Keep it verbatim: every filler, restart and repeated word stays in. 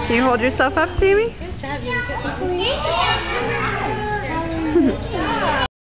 Can you hold yourself up, baby? Good job, you.